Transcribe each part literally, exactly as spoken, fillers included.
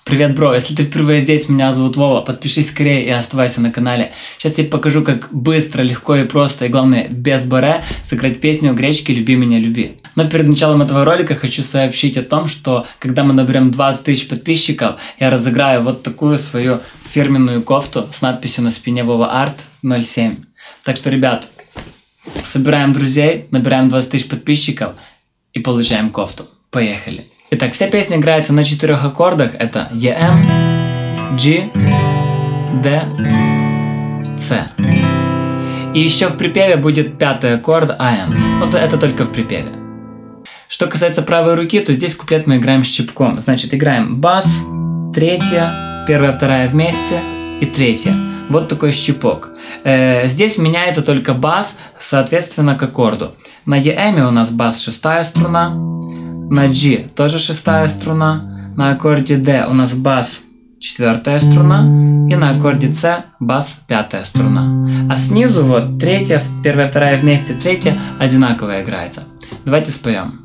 Привет, бро, если ты впервые здесь, меня зовут Вова, подпишись скорее и оставайся на канале. Сейчас я покажу, как быстро, легко и просто, и главное, без баре, сыграть песню Гречки «Люби меня, люби». Но перед началом этого ролика хочу сообщить о том, что когда мы наберем двадцать тысяч подписчиков, я разыграю вот такую свою фирменную кофту с надписью на спине Вова Арт ноль семь. Так что, ребят, собираем друзей, набираем двадцать тысяч подписчиков и получаем кофту. Поехали! Итак, вся песня играется на четырех аккордах. Это Е Эм, G, D, C. И еще в припеве будет пятый аккорд А Эм. Вот это только в припеве. Что касается правой руки, то здесь куплет мы играем щипком. Значит, играем бас, третья, первая, вторая вместе и третья. Вот такой щипок. Э, здесь меняется только бас, соответственно, к аккорду. На Е Эме у нас бас шестая струна. На G тоже шестая струна, на аккорде D у нас бас четвертая струна, и на аккорде C бас пятая струна. А снизу вот третья, первая, вторая вместе, третья одинаково играется. Давайте споем.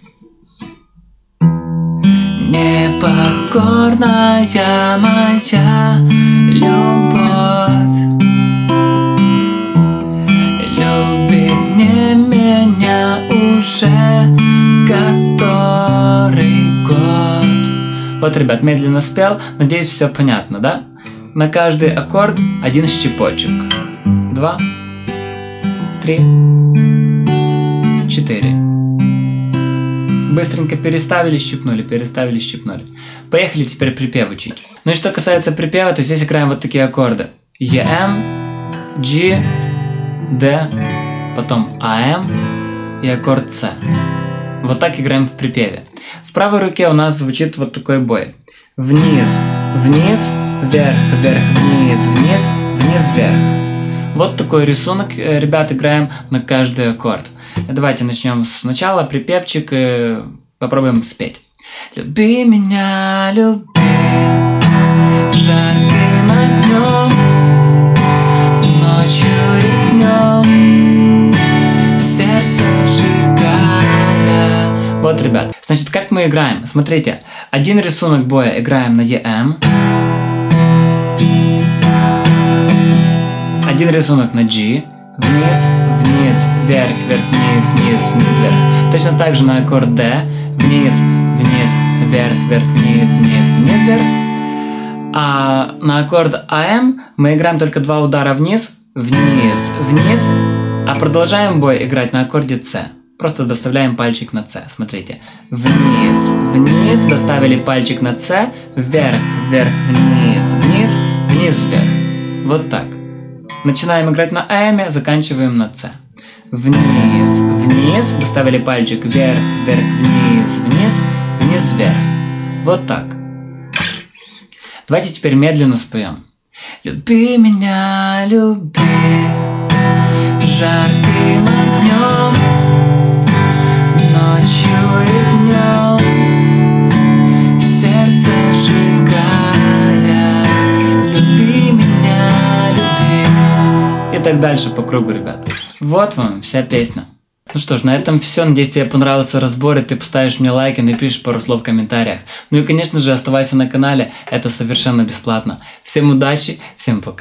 Непокорная моя любовь, любит не меня уже который год. Вот, ребят, медленно спел. Надеюсь, все понятно, да? На каждый аккорд один щипочек. Два, три, четыре. Быстренько переставили, щипнули, переставили, щипнули. Поехали теперь припев учить. Ну и что касается припева, то здесь играем вот такие аккорды. Е Эм, G, D, потом А Эм и аккорд С. Вот так играем в припеве. В правой руке у нас звучит вот такой бой. Вниз, вниз, вверх, вверх, вниз, вниз, вниз, вверх. Вот такой рисунок, ребят, играем на каждый аккорд. Давайте начнем сначала припевчик и попробуем спеть. Люби меня, люби, жарким огнем, ночью и днем, сердце сжигая. Вот, ребят, значит, как мы играем? Смотрите, один рисунок боя играем на Е Эм, один рисунок на G, вниз, вниз, вверх, вверх, вниз, вниз, вниз, вверх. Точно так же на аккорд D, вниз, вниз, вверх, вверх, вниз, вниз, вниз, вверх. А на аккорд А Эм мы играем только два удара вниз, вниз, вниз, а продолжаем бой играть на аккорде С. Просто доставляем пальчик на С. Смотрите. Вниз, вниз, доставили пальчик на С, вверх, вверх, вниз, вниз, вниз, вверх. Вот так. Начинаем играть на А Эме, заканчиваем на С. Вниз, вниз, доставили пальчик вверх, вверх, вниз, вниз, вниз, вверх. Вот так. Давайте теперь медленно споем. Люби меня, люби, жарким огнем, ночью и днем, сердце сжигая. Люби меня, люби. И так дальше по кругу, ребят. Вот вам вся песня. Ну что ж, на этом все. Надеюсь, тебе понравился разбор, и ты поставишь мне лайк и напишешь пару слов в комментариях. Ну и, конечно же, оставайся на канале, это совершенно бесплатно. Всем удачи, всем пока.